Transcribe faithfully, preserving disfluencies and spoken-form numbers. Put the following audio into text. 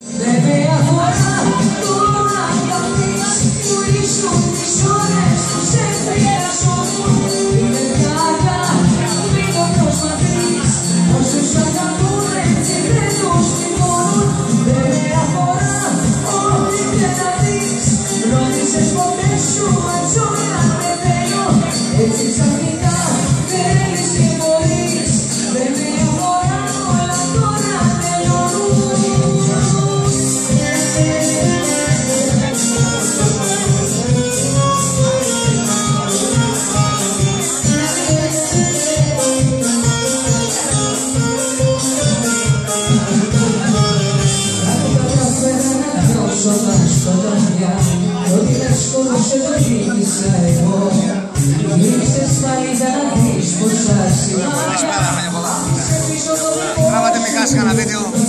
Ότι με σκότωσε το γύρισα εγώ. Γύρισες πάλι θα δεις πως άσχημα. Γράβατε με χάσει κανένα βίντεο.